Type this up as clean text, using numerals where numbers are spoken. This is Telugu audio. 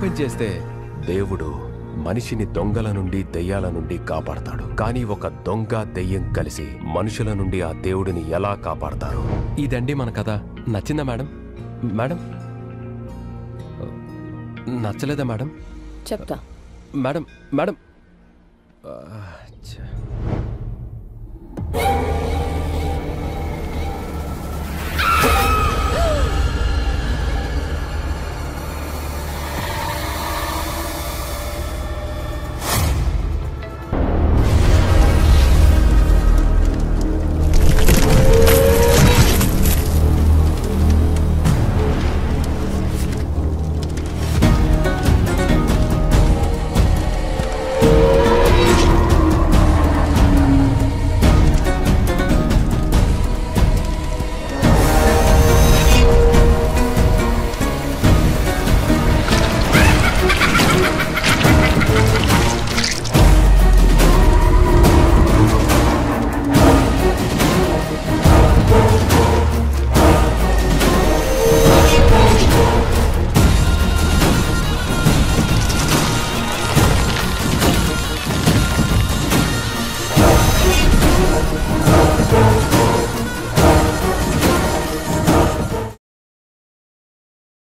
ఓపెన్ చేస్తే దేవుడు మనిషిని దొంగల నుండి దెయ్యాల నుండి కాపాడతాడు. కానీ ఒక దొంగ దెయ్యం కలిసి మనుషుల నుండి ఆ దేవుడిని ఎలా కాపాడతారు? ఇదండి మన కథ. నచ్చిందా మేడం? మేడం నచ్చలేదా మేడం? చెప్తా. Madam madam